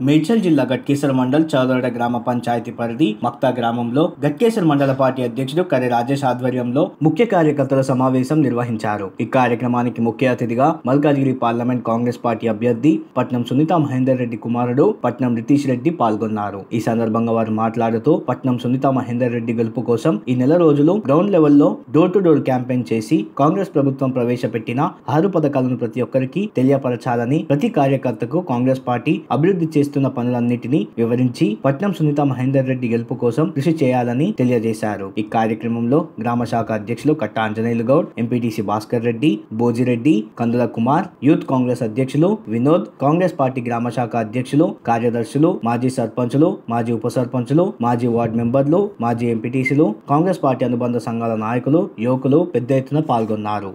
మేడ్చల్ జిల్లా గట్కేసర్ మండల్ చౌదరడ గ్రామ పంచాయతీ పరిధి మక్తా గ్రామంలో గట్కేసర్ మండల పార్టీ అధ్యక్షుడు కర్రె రాజేష్ ఆధ్వర్యంలో ముఖ్య కార్యకర్తల సమావేశం నిర్వహించారు. ఈ కార్యక్రమానికి ముఖ్య అతిథిగా మల్కాజ్గిరి పార్లమెంట్ కాంగ్రెస్ పార్టీ అభ్యర్థి పట్నం సునీతా మహేందర్ రెడ్డి కుమారుడు పట్నం రితీష్ రెడ్డి పాల్గొన్నారు. ఈ సందర్భంగా వారు మాట్లాడుతూ పట్నం సునీతా మహేందర్ రెడ్డి గెలుపు కోసం ఈ నెల రోజులు గ్రౌండ్ లెవెల్లో డోర్ టు డోర్ క్యాంపెయిన్ చేసి కాంగ్రెస్ ప్రభుత్వం ప్రవేశపెట్టిన 6 పథకాలను ప్రతి ఒక్కరికి తెలియపరచాలని, ప్రతి కార్యకర్తకు కాంగ్రెస్ పార్టీ అభివృద్ధి చేస్తున్న పనులన్నిటినీ వివరించి పట్నం సునీతా మహేందర్ రెడ్డి గెలుపు కోసం కృషి చేయాలని తెలియజేశారు. ఈ కార్యక్రమంలో గ్రామ శాఖ అధ్యక్షులు కట్ట ఆంజనేయులు గౌడ్, ఎంపీటీసీ భాస్కర్ రెడ్డి, బోజిరెడ్డి, కందుల కుమార్, యూత్ కాంగ్రెస్ అధ్యక్షులు వినోద్, కాంగ్రెస్ పార్టీ గ్రామ శాఖ అధ్యక్షులు, కార్యదర్శులు, మాజీ సర్పంచులు, మాజీ ఉప సర్పంచులు, మాజీ వార్డు మెంబర్లు, మాజీ ఎంపీటీసీలు, కాంగ్రెస్ పార్టీ అనుబంధ సంఘాల నాయకులు, యువకులు పెద్ద ఎత్తున పాల్గొన్నారు.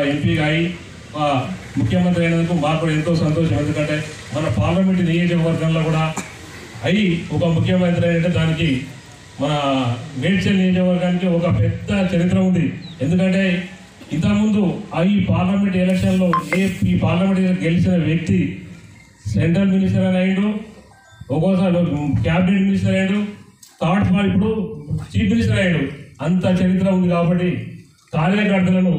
ముఖ్యమంత్రి అయినందుకు మాకు కూడా ఎంతో సంతోషం. ఎందుకంటే మన పార్లమెంట్ నియోజకవర్గంలో కూడా అయి ఒక ముఖ్యమంత్రి అంటే దానికి మన మేడ్చల్ నియోజకవర్గానికి ఒక పెద్ద చరిత్ర ఉంది. ఎందుకంటే ఇంతకుముందు ఈ పార్లమెంట్ ఎలక్షన్లో ఈ పార్లమెంట్ గెలిచిన వ్యక్తి సెంట్రల్ మినిస్టర్ అని అయ్యాడు, ఒక్కోసారి క్యాబినెట్ మినిస్టర్ అయ్యాడు, ఇప్పుడు చీఫ్ మినిస్టర్ అయ్యాడు. అంత చరిత్ర ఉంది. కాబట్టి కార్యకర్తలను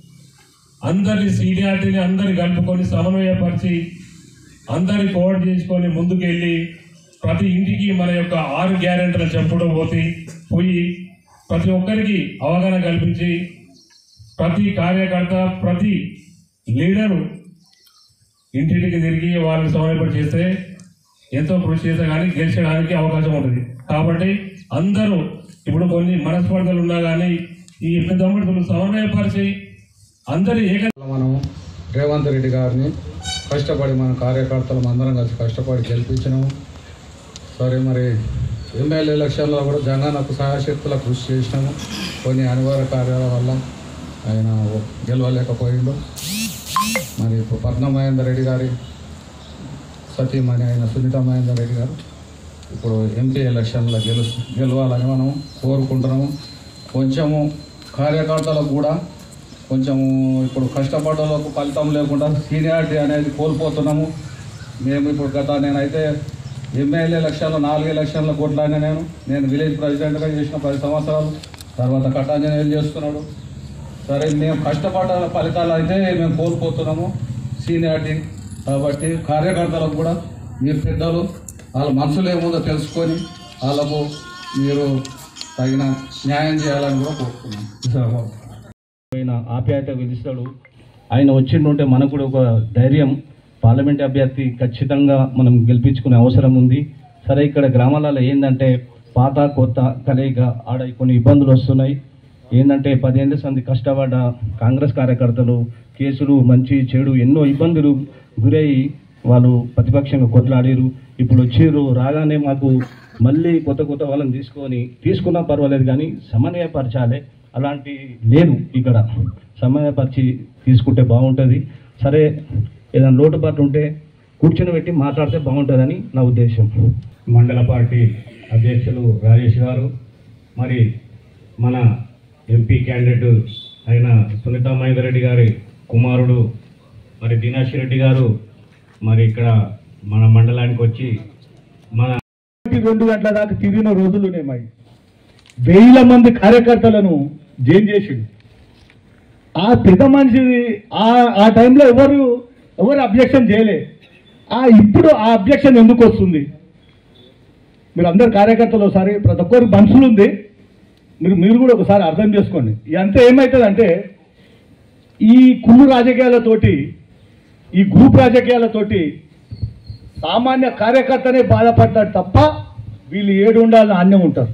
అందరి సీనియారిటీని అందరి కలుపుకొని సమన్వయపరిచి అందరి కోఆర్డినేట్ చేసుకొని ముందుకెళ్ళి ప్రతి ఇంటికి మన యొక్క 6 గ్యారెంటీలు చెప్పడం పోయి ప్రతి ఒక్కరికి అవగాహన కల్పించి ప్రతి కార్యకర్త ప్రతి లీడరు ఇంటింటికి తిరిగి వాళ్ళని సమన్వయపడి చేస్తే ఎంతో కృషి చేస్తే కానీ గెలిచడానికి అవకాశం ఉంటుంది. కాబట్టి అందరూ ఇప్పుడు కొన్ని మనస్పర్ధలు ఉన్నా కానీ ఈ పెద్దమ్మడుతులు సమన్వయపరిచి అందరి మనం రేవంత్ రెడ్డి గారిని కష్టపడి మన కార్యకర్తలు అందరం కలిసి కష్టపడి గెలిపించినాము. సరే, మరి ఎమ్మెల్యే ఎలక్షన్లో కూడా జగనకు సహాయశక్తుల కృషి చేసినాము. కొన్ని అనివార్య కార్యాల వల్ల ఆయన గెలవలేకపోయిండు. మరి ఇప్పుడు పట్నం మహేందర్ రెడ్డి గారి సతీమణి అయిన సునీతా మహేందర్ రెడ్డి గారు ఇప్పుడు ఎంపీ ఎలక్షన్లో గెలవాలని మనం కోరుకుంటున్నాము. కొంచెము కార్యకర్తలకు కూడా కొంచెము ఇప్పుడు కష్టపడ్డలకు ఫలితం లేకుండా సీనియారిటీ అనేది కోల్పోతున్నాము. మేము ఇప్పుడు నేనైతే ఎమ్మెల్యే ఎలక్షన్లో 4 ఎలక్షన్ల కొట్లాడినా నేను విలేజ్ ప్రెసిడెంట్గా చేసిన 10 సంవత్సరాలు, తర్వాత కట్టాంజనేయులు చేస్తున్నాడు. సరే, మేము కష్టపడ్డ ఫలితాలు అయితే మేము కోల్పోతున్నాము సీనియారిటీ. కాబట్టి కార్యకర్తలకు కూడా మీరు పెద్దలు వాళ్ళ మనసులో ఏముందో తెలుసుకొని వాళ్ళకు మీరు తగిన న్యాయం చేయాలని కూడా కోరుతున్నాం. ఆయన ఆప్యాయత విధిస్తాడు. ఆయన వచ్చిండుంటే మనకు కూడా ఒక ధైర్యం, పార్లమెంట్ అభ్యర్థి ఖచ్చితంగా మనం గెలిపించుకునే అవసరం ఉంది. సరే, ఇక్కడ గ్రామాలలో ఏంటంటే పాత కొత్త కలయిక ఆడ కొన్ని ఇబ్బందులు వస్తున్నాయి. ఏంటంటే 10 ఏళ్ళ సంది కష్టపడ్డ కాంగ్రెస్ కార్యకర్తలు కేసులు మంచి చెడు ఎన్నో ఇబ్బందులు గురయ్యి వాళ్ళు ప్రతిపక్షంగా కొట్లాడారు. ఇప్పుడు వచ్చిర్రు, రాగానే మాకు మళ్ళీ కొత్త వాళ్ళని తీసుకున్నా పర్వాలేదు, కానీ సమన్వయపరచాలి. అలాంటి లేదు, ఇక్కడ సమన్వయపరిచి తీసుకుంటే బాగుంటుంది. సరే, ఏదైనా లోటుపాటు ఉంటే కూర్చొని పెట్టి మాట్లాడితే బాగుంటుందని నా ఉద్దేశం. మండల పార్టీ అధ్యక్షులు రాజేష్ గారు, మరి మన ఎంపీ క్యాండిడేట్ అయిన సునీతా మహేందర్ రెడ్డి గారి కుమారుడు మరి దినేష్ రెడ్డి గారు మరి ఇక్కడ మన మండలానికి వచ్చి మన 2 గంటల దాకా తిరిగిన రోజులునేమాయి. 1000 మంది కార్యకర్తలను జైన్ చేసిండు. ఆ పెద్ద మనిషిది ఆ టైంలో ఎవరు అబ్జెక్షన్ చేయలే. ఇప్పుడు ఆ అబ్జెక్షన్ ఎందుకు వస్తుంది? మీరు అందరు కార్యకర్తలు ఒకసారి, ప్రతి ఒక్కరు మనుషులు ఉంది, మీరు కూడా ఒకసారి అర్థం చేసుకోండి. ఇదంతా ఏమవుతుందంటే ఈ కుళ్ళు రాజకీయాలతోటి, ఈ గ్రూప్ రాజకీయాలతోటి సామాన్య కార్యకర్తనే బాధపడతాడు తప్ప వీళ్ళు ఏడు ఉండాలని అన్యం ఉంటారు.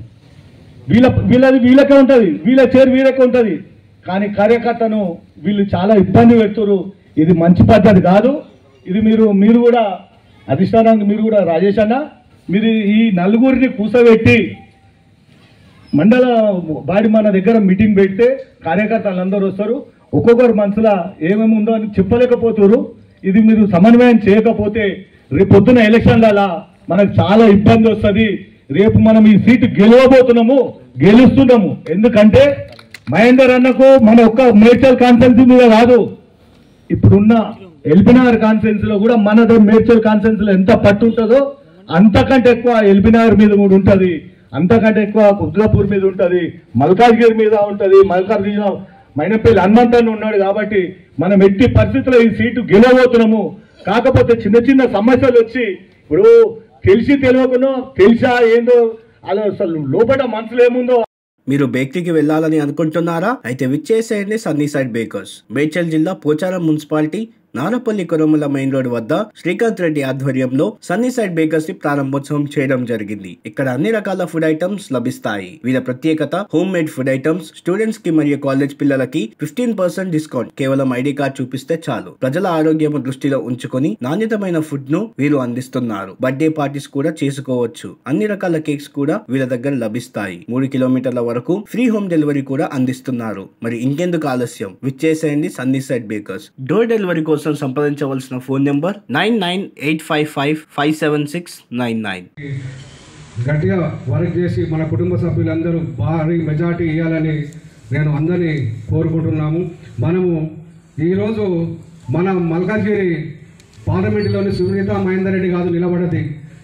వీళ్ళకే ఉంటుంది, వీళ్ళ చేరు వీళ్ళకే ఉంటుంది. కానీ కార్యకర్తను వీళ్ళు చాలా ఇబ్బంది పెడుతున్నారు. ఇది మంచి పద్ధతి కాదు. ఇది మీరు కూడా అధిష్టానానికి మీరు కూడా రాజేష్ అన్న, మీరు ఈ నలుగురిని కూసబెట్టి మండల బాడీ మన దగ్గర మీటింగ్ పెడితే కార్యకర్తలు అందరూ వస్తారు. ఒక్కొక్కరు మనసులో ఏమేమి ఉందో అని చెప్పలేకపోతున్నారు. ఇది మీరు సమన్వయం చేయకపోతే రేపు పొద్దున ఎలక్షన్లలో మనకు చాలా ఇబ్బంది వస్తుంది. రేపు మనం ఈ సీటు గెలుస్తున్నాము. ఎందుకంటే మహేందర్ అన్నకు మన ఒక్క మేడ్చల్ కాన్ఫరెన్స్ మీద కాదు, ఇప్పుడున్న ఎల్బీనగర్ కాన్ఫరెన్స్ లో కూడా మన మేడ్చల్ కాన్ఫరెన్స్ లో ఎంత పట్టు ఉంటుందో అంతకంటే ఎక్కువ ఎల్బీనగర్ మీద కూడా ఉంటుంది, అంతకంటే ఎక్కువ కుద్లాపూర్ మీద ఉంటుంది, మల్కాజ్గిరి మీద ఉంటుంది, మల్కాజ్గిరిలో మైనపల్లి హనుమంతన్ ఉన్నాడు. కాబట్టి మనం ఎట్టి పరిస్థితుల్లో ఈ సీటు గెలవబోతున్నాము. కాకపోతే చిన్న చిన్న సమస్యలు వచ్చి ఇప్పుడు తెలిసి తెలియకుండా తెలిసా ఏందో అలా అసలు లోపల మనసులో ఏముందో. మీరు బేకరీకి వెళ్ళాలని అనుకుంటున్నారా? అయితే విచ్చేసేయండి సన్నీ సైడ్ బేకర్స్. మేడ్చల్ జిల్లా Pocharam municipality Narapalli Koramula main road వద్ద శ్రీకాంత్ రెడ్డి ఆధ్వర్యంలో సన్నీ సైడ్ బేకర్స్ ని ప్రారంభోత్సవం చేయడం జరిగింది. ఇక్కడ అన్ని రకాల ఫుడ్ ఐటమ్స్ లభిస్తాయి. వీళ్ళ ప్రత్యేకత home made food items, students కి మరియు కాలేజ్ పిల్లలకి 15% డిస్కౌంట్. కేవలం ఐడి కార్డ్ చూపిస్తే చాలు. ప్రజల ఆరోగ్యం దృష్టిలో ఉంచుకొని నాణ్యతమైన ఫుడ్ ను వీరు అందిస్తున్నారు. బర్త్డే పార్టీస్ కూడా చేసుకోవచ్చు. అన్ని రకాల కేక్స్ కూడా వీళ్ళ దగ్గర లభిస్తాయి. 3 కిలోమీటర్ల వరకు ఫ్రీ హోమ్ డెలివరీ కూడా అందిస్తున్నారు. మరి ఇంకెందుకు ఆలస్యం, విచ్చేసేయండి Sunny Side Bakers. Door delivery కోసం సంప్రదించవలసిన ఫోన్ నెంబర్ 9985557699. గట్టిగా వర్క్ చేసి మన కుటుంబ సభ్యులందరూ భారీ మెజార్టీ ఇవ్వాలని నేను అందరినీ కోరుకుంటున్నాము. మనము ఈరోజు మన మల్కాజ్గిరి పార్లమెంటులోని సునీత మహేందర్ రెడ్డి కాదు నిలబడది,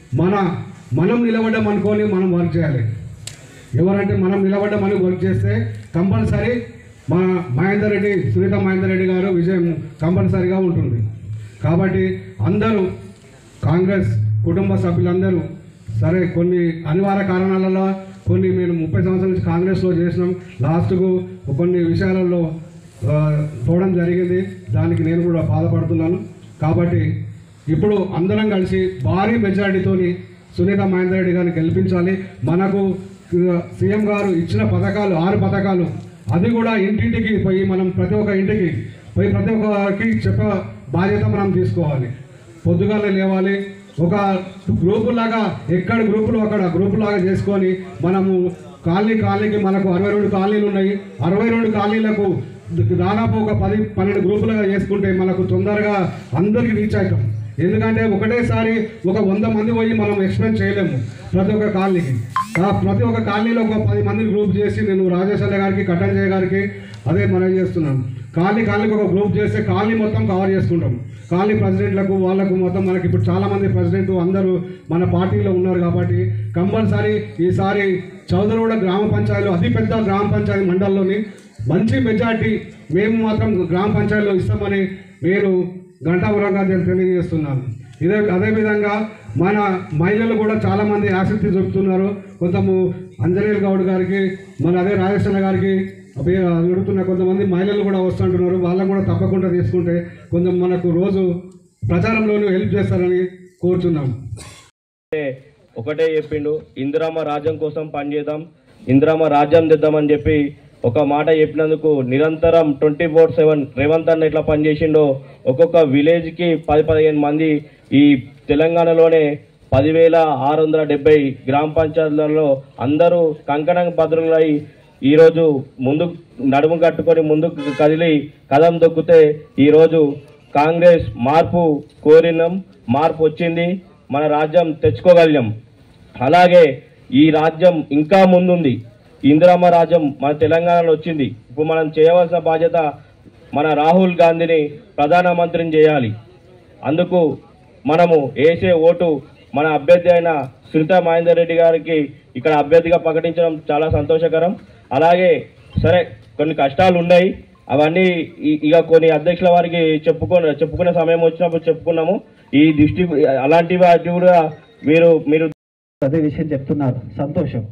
మనం నిలబడ్డం అనుకొని మనం వర్క్ చేయాలి. ఎవరంటే మనం నిలబడ్డమని వర్క్ చేస్తే కంపల్సరీ మన మహేందర్ రెడ్డి, సునీత మహేందర్ రెడ్డి గారు విజయం కంపల్సరీగా ఉంటుంది. కాబట్టి అందరూ కాంగ్రెస్ కుటుంబ సభ్యులందరూ సరే కొన్ని అనివార్య కారణాలలో కొన్ని మేము 30 సంవత్సరాల నుంచి కాంగ్రెస్లో చేసినాం, లాస్ట్కు కొన్ని విషయాలలో పోవడం జరిగింది. దానికి నేను కూడా బాధపడుతున్నాను. కాబట్టి ఇప్పుడు అందరం కలిసి భారీ మెజారిటీతోని సునీత మహేందర్ రెడ్డి గారిని గెలిపించాలి. మనకు సీఎం గారు ఇచ్చిన పథకాలు 6 పథకాలు, అది కూడా ఇంటింటికి పోయి మనం ప్రతి ఒక్క ఇంటికి పోయి ప్రతి ఒక్కరికి చెప్పే బాధ్యత మనం తీసుకోవాలి. పొద్దుగానే లేవాలి, ఒక గ్రూపులాగా ఎక్కడ గ్రూపులు అక్కడ గ్రూపులాగా చేసుకొని మనము కాలనీకి మనకు 62 కాలనీలు ఉన్నాయి. 62 కాలనీలకు దాదాపు ఒక 10-12 గ్రూపులుగా చేసుకుంటే మనకు తొందరగా అందరికీ రీచ్ అవుతాం. ఎందుకంటే ఒకటేసారి ఒక 100 మంది పోయి మనం ఎక్స్ప్లెయిన్ చేయలేము ప్రతి ఒక్క కాలనీకి. ప్రతి ఒక్క కాలనీలో ఒక 10 మందిని గ్రూప్ చేసి నేను రాజేష్ అన్న గారికి, కట్టంజయ్య గారికి అదే మనం చేస్తున్నాను. కాలనీకి ఒక గ్రూప్ చేస్తే కాలనీ మొత్తం కవర్ చేసుకుంటాం. కాలనీ ప్రెసిడెంట్లకు వాళ్ళకు మొత్తం మనకి ఇప్పుడు చాలామంది ప్రెసిడెంట్ అందరూ మన పార్టీలో ఉన్నారు. కాబట్టి కంపల్సరీ ఈసారి చౌదరగూడ గ్రామ పంచాయతీలో అతిపెద్ద గ్రామ పంచాయతీ మండలంలోని మంచి మెజార్టీ మేము మాత్రం గ్రామ పంచాయతీలో ఇస్తామని నేను ఘంటాపురంగా తెలియజేస్తున్నాను. అదేవిధంగా మన మహిళలు కూడా చాలామంది ఆసక్తి చూపుతున్నారు. కొంచెము అంజనేయులు గౌడ్ గారికి, మన అదే రాజేశ్వర గారికి అడుగుతున్న కొంతమంది మహిళలు కూడా వస్తుంటున్నారు. వాళ్ళని కూడా తప్పకుండా తీసుకుంటే కొంచెం మనకు రోజు ప్రచారంలోనూ హెల్ప్ చేస్తారని కోరుతున్నాం. ఒకటే చెప్పిండు, ఇందిరమ్మ రాజ్యం కోసం పనిచేద్దాం, ఇందిరమ్మ రాజ్యం తెద్దామని చెప్పి ఒక మాట చెప్పినందుకు నిరంతరం 24/7 రేవంత్ అన్న ఎట్లా పనిచేసిండో ఒక్కొక్క విలేజ్కి 10-15 మంది ఈ తెలంగాణలోనే 10,670 గ్రామ పంచాయతీలలో అందరూ కంకణం భద్రులై ఈరోజు ముందుకు నడుము కట్టుకొని ముందుకు కదిలి కదం దొక్కితే ఈరోజు కాంగ్రెస్ మార్పు కోరినాం, మార్పు వచ్చింది, మన రాజ్యం తెచ్చుకోగలిగాం. అలాగే ఈ రాజ్యం ఇంకా ముందుంది. ఇందిరమ్మ రాజ్యం మన తెలంగాణలో వచ్చింది. ఇప్పుడు మనం చేయవలసిన బాధ్యత మన రాహుల్ గాంధీని ప్రధానమంత్రిని చేయాలి. అందుకు మనము వేసే ఓటు మన అభ్యర్థి అయిన సునీత మహేందర్ రెడ్డి గారికి ఇక్కడ అభ్యర్థిగా ప్రకటించడం చాలా సంతోషకరం. అలాగే సరే కొన్ని కష్టాలు ఉన్నాయి, అవన్నీ ఇక కొన్ని అధ్యక్షుల వారికి చెప్పుకునే సమయం వచ్చినప్పుడు చెప్పుకున్నాము. ఈ దృష్టి అలాంటి వాటి కూడా మీరు అదే విషయం చెప్తున్నారు, సంతోషం.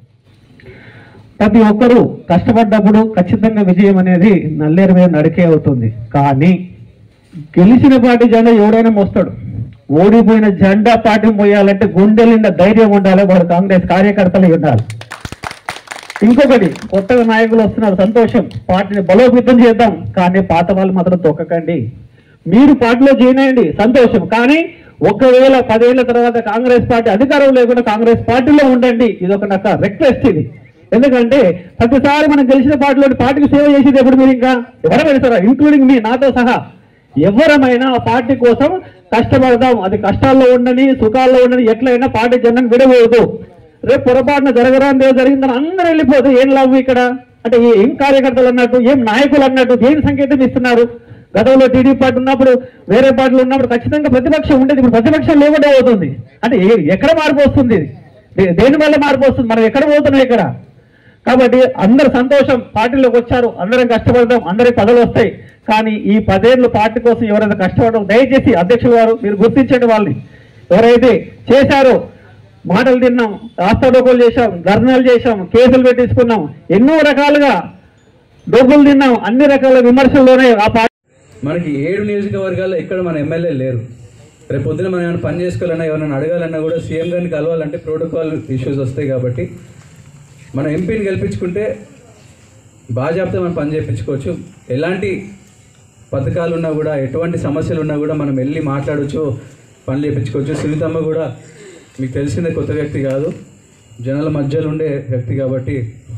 ప్రతి ఒక్కరూ కష్టపడ్డప్పుడు ఖచ్చితంగా విజయం అనేది నల్లేరు మీద నడికే అవుతుంది. కానీ గెలిచిన పార్టీ జెండా ఎవడైనా మోస్తాడు, ఓడిపోయిన జెండా పార్టీ మోయాలంటే గుండెలిండా ధైర్యం ఉండాలి, వాడు కాంగ్రెస్ కార్యకర్తలు ఉండాలి. ఇంకొకటి, కొత్తగా నాయకులు వస్తున్నారు, సంతోషం, పార్టీని బలోపేతం చేద్దాం. కానీ పాత వాళ్ళు మాత్రం తొక్కకండి. మీరు పార్టీలో జాయిన్ అయ్యండి, సంతోషం. కానీ ఒకవేళ 10 ఏళ్ల తర్వాత కాంగ్రెస్ పార్టీ అధికారం లేకుండా కాంగ్రెస్ పార్టీలో ఉండండి. ఇది ఒక నాకు రిక్వెస్ట్ ఇది. ఎందుకంటే ప్రతిసారి మనం గెలిచిన పార్టీకి సేవ చేసేది ఎప్పుడు మీరు ఇంకా ఎవరైనా సరే, ఇంక్లూడింగ్ మీ, నాతో సహా ఎవరమైనా ఆ పార్టీ కోసం కష్టపడదాం. అది కష్టాల్లో ఉండని సుఖాల్లో ఉండని ఎట్లయినా పార్టీ జెండాను విడవద్దు. రేపు పొరపాటున జరగరాని జరిగిందని అందరూ వెళ్ళిపోతే ఏం లాభం ఇక్కడ? అంటే ఏం కార్యకర్తలు అన్నట్టు, ఏం నాయకులు అన్నట్టు, దేని సంకేతం ఇస్తున్నారు? గతంలో టీడీపీ పార్టీ ఉన్నప్పుడు వేరే పార్టీలు ఉన్నప్పుడు ఖచ్చితంగా ప్రతిపక్షం ఉండేది. ఇప్పుడు ప్రతిపక్షం లేకుండా పోతుంది. అంటే ఎక్కడ మార్పు వస్తుంది? దేని వల్ల మార్పు వస్తుంది? మనం ఎక్కడ పోతున్నాం ఇక్కడ? కాబట్టి అందరు సంతోషం, పార్టీలోకి వచ్చారు, అందరం కష్టపడదాం, అందరికి పదవులు వస్తాయి. కానీ ఈ 10 ఏళ్ళు పార్టీ కోసం ఎవరైతే కష్టపడడం, దయచేసి అధ్యక్షులు గారు మీరు గుర్తించండి. వాళ్ళని ఎవరైతే చేశారో, మాటలు తిన్నాం, రాస్తారోకోలు చేశాం, ధర్నాలు చేశాం, కేసులు పెట్టించుకున్నాం, ఎన్నో రకాలుగా డబ్బులు తిన్నాం, అన్ని రకాల విమర్శల్లోనే ఆ పార్టీ. మనకి 7 నియోజకవర్గాల్లో ఎక్కడ మన ఎమ్మెల్యే లేరు. రేపు పొద్దున మనం ఏమైనా పని చేసుకోవాలన్నా, ఎవరైనా అడగాలన్నా కూడా సీఎం గారిని కలవాలంటే ప్రోటోకాల్ ఇష్యూస్ వస్తాయి. కాబట్టి మనం ఎంపీని గెలిపించుకుంటే బాజాబ్తా మనం పని చేయించుకోవచ్చు. ఎలాంటి పథకాలు ఉన్నా కూడా, ఎటువంటి సమస్యలు ఉన్నా కూడా మనం వెళ్ళి మాట్లాడవచ్చు, పనులు చేయించుకోవచ్చు. సునీతమ్మ కూడా మీకు తెలిసిందే, కొత్త వ్యక్తి కాదు, జనాల మధ్యలో ఉండే వ్యక్తి. కాబట్టి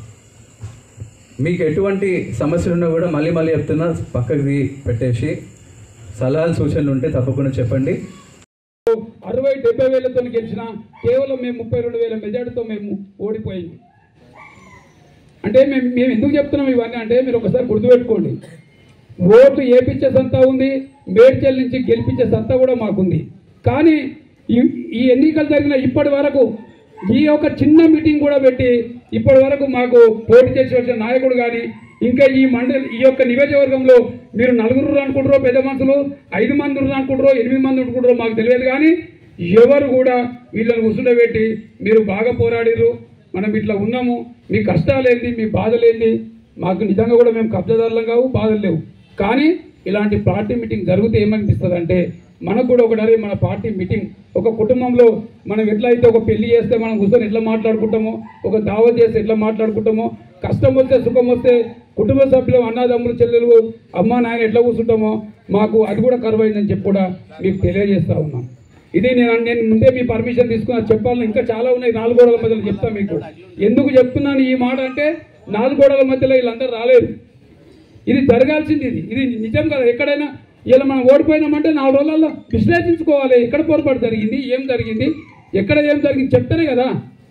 మీకు ఎటువంటి సమస్యలు ఉన్నా కూడా మళ్ళీ చెప్తున్నా, పక్కకి పెట్టేసి సలహాలు సూచనలు ఉంటే తప్పకుండా చెప్పండి. 60-70 వేలతో గెలిచిన కేవలం మేము 32,000 మెజార్టీతో మేము ఓడిపోయాము. అంటే మేము ఎందుకు చెప్తున్నాం ఇవన్నీ అంటే మీరు ఒకసారి గుర్తుపెట్టుకోండి. ఓటు ఏపించే సంతా ఉంది, మేడ్చల్ నుంచి గెలిపించే సంతా కూడా మాకుంది. కానీ ఈ ఎన్నికలు జరిగిన ఇప్పటి వరకు ఈ యొక్క చిన్న మీటింగ్ కూడా పెట్టి ఇప్పటి వరకు మాకు పోటీ చేసి వచ్చిన నాయకుడు కానీ, ఇంకా ఈ యొక్క నియోజకవర్గంలో మీరు 4 అనుకుంటారో, పెద్ద మనుషులు 5 మంది అనుకుంటారో, 8 మంది అనుకుంటారో మాకు తెలియదు. కానీ ఎవరు కూడా వీళ్ళని కూర్చుండబెట్టి మీరు బాగా పోరాడిరు, మనం ఇట్లా ఉన్నాము, మీ కష్టాలేంది, మీ బాధలేంది, మాకు నిజంగా కూడా మేము కబ్జాదారులం కావు, బాధలు లేవు. కానీ ఇలాంటి పార్టీ మీటింగ్ జరిగితే ఏమనిపిస్తుంది అంటే, మనకు కూడా ఒకటరే మన పార్టీ మీటింగ్, ఒక కుటుంబంలో మనం ఎట్లయితే ఒక పెళ్లి చేస్తే మనం కూర్చొని ఎట్లా మాట్లాడుకుంటామో, ఒక దావత్ చేస్తే ఎట్లా మాట్లాడుకుంటామో, కష్టం వస్తే సుఖం వస్తే కుటుంబ సభ్యులు, అన్నదమ్ములు, చెల్లెలు, అమ్మ నాయన ఎట్లా కూర్చుంటామో, మాకు అది కూడా కరువైందని చెప్పి కూడా మీకు తెలియజేస్తా ఉన్నాం. ఇది నేను ముందే మీ పర్మిషన్ తీసుకున్నా, చెప్పాలని ఇంకా చాలా ఉన్నాయి. 4 గోడల మధ్యలో చెప్తా మీకు. ఎందుకు చెప్తున్నాను ఈ మాట అంటే, 4 గోడల మధ్యలో వీళ్ళందరూ రాలేదు. ఇది జరగాల్సింది, ఇది నిజం కదా. ఎక్కడైనా ఇలా మనం ఓడిపోయినామంటే 4 రోజులలో విశ్లేషించుకోవాలి, ఎక్కడ పొరపాటు జరిగింది, ఏం జరిగింది, ఎక్కడ ఏం జరిగింది చెప్తేనే కదా.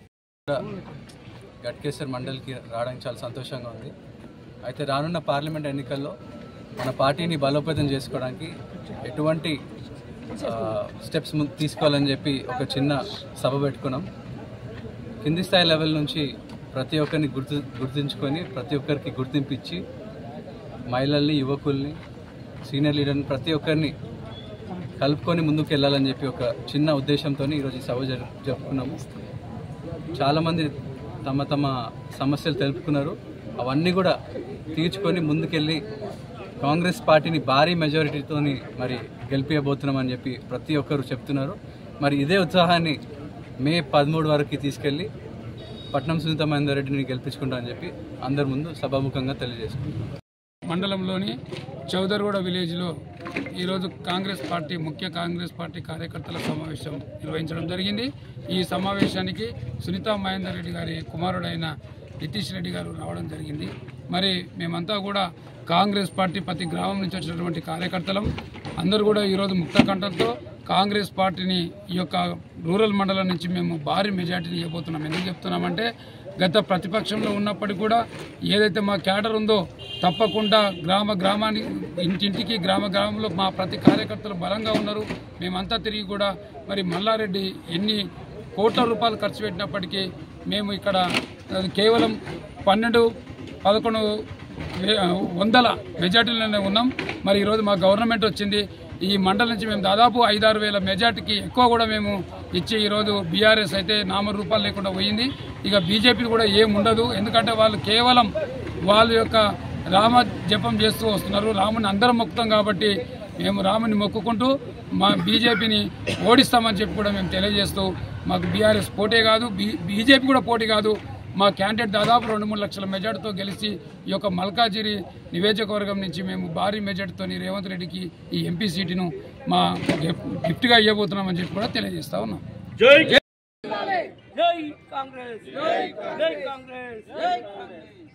గట్కేసర్ మండలికి రావడానికి చాలా సంతోషంగా ఉంది. అయితే రానున్న పార్లమెంట్ ఎన్నికల్లో మన పార్టీని బలోపేతం చేసుకోవడానికి ఎటువంటి స్టెప్స్ తీసుకోవాలని చెప్పి ఒక చిన్న సభ పెట్టుకున్నాం. కింది స్థాయి లెవెల్ నుంచి ప్రతి ఒక్కరిని గుర్తించుకొని ప్రతి ఒక్కరికి గుర్తింపు ఇచ్చి, మహిళల్ని, యువకుల్ని, సీనియర్ లీడర్ని ప్రతి ఒక్కరిని కలుపుకొని ముందుకు వెళ్ళాలని చెప్పి ఒక చిన్న ఉద్దేశంతో ఈరోజు ఈ సభ జరుపుకున్నాము. చాలామంది తమ తమ సమస్యలు తెలుపుకున్నారు. అవన్నీ కూడా తీర్చుకొని ముందుకెళ్ళి కాంగ్రెస్ పార్టీని భారీ మెజారిటీతో మరి గెలిపించబోతున్నామని చెప్పి ప్రతి ఒక్కరు చెప్తున్నారు. మరి ఇదే ఉత్సాహాన్ని మే 13 వరకు తీసుకెళ్ళి పట్నం సునీత మహేందర్ రెడ్డిని గెలిపించుకుంటామని చెప్పి అందరి ముందు సభాముఖంగా తెలియజేసుకుంటున్నాం. మండలంలోని చౌదర్గూడ విలేజ్లో ఈరోజు ముఖ్య కాంగ్రెస్ పార్టీ కార్యకర్తల సమావేశం నిర్వహించడం జరిగింది. ఈ సమావేశానికి సునీతా మహేందర్ రెడ్డి గారి కుమారుడైన నితీష్ రెడ్డి గారు రావడం జరిగింది. మరి మేమంతా కూడా కాంగ్రెస్ పార్టీ ప్రతి గ్రామం నుంచి వచ్చినటువంటి కార్యకర్తలం అందరూ కూడా ఈరోజు ముక్తకంఠంతో కాంగ్రెస్ పార్టీని ఈ యొక్క రూరల్ మండలం నుంచి మేము భారీ మెజార్టీని ఇవ్వబోతున్నాం. ఎందుకు చెప్తున్నామంటే, గత ప్రతిపక్షంలో ఉన్నప్పటికీ కూడా ఏదైతే మా క్యాడర్ ఉందో తప్పకుండా గ్రామానికి, ఇంటింటికి, గ్రామంలో మా ప్రతి కార్యకర్తలు బలంగా ఉన్నారు. మేమంతా తిరిగి కూడా మరి మల్లారెడ్డి ఎన్ని కోట్ల రూపాయలు ఖర్చు పెట్టినప్పటికీ మేము ఇక్కడ కేవలం 12-11 మెజార్టీలోనే ఉన్నాం. మరి ఈరోజు మా గవర్నమెంట్ వచ్చింది. ఈ మండలం నుంచి మేము దాదాపు 5-6 వేల మెజార్టీకి ఎక్కువ కూడా మేము ఇచ్చి ఈరోజు బీఆర్ఎస్ అయితే రూపాయలు లేకుండా పోయింది. ఇక బీజేపీ కూడా ఏముండదు. ఎందుకంటే వాళ్ళు కేవలం వాళ్ళ యొక్క రామ జపం చేస్తూ వస్తున్నారు. రాముని అందరం మొక్కుతాం కాబట్టి మేము రాముని మొక్కుకుంటూ మా బీజేపీని ఓడిస్తామని చెప్పి కూడా మేము తెలియజేస్తూ, మాకు బీఆర్ఎస్ పోటీ కాదు, బీజేపీ కూడా పోటీ కాదు. మా క్యాండిడేట్ దాదాపు 2-3 లక్షల మెజార్టీతో గెలిచి ఈ యొక్క మల్కాజిరి నియోజకవర్గం నుంచి మేము భారీ మెజార్టీతో రేవంత్ రెడ్డికి ఈ ఎంపీ సీటును మా గిఫ్ట్గా ఇవ్వబోతున్నామని చెప్పి కూడా తెలియజేస్తా ఉన్నాం. జై కాంగ్రెస్, జై కాంగ్రెస్, జై కాంగ్రెస్, జై కాంగ్రెస్.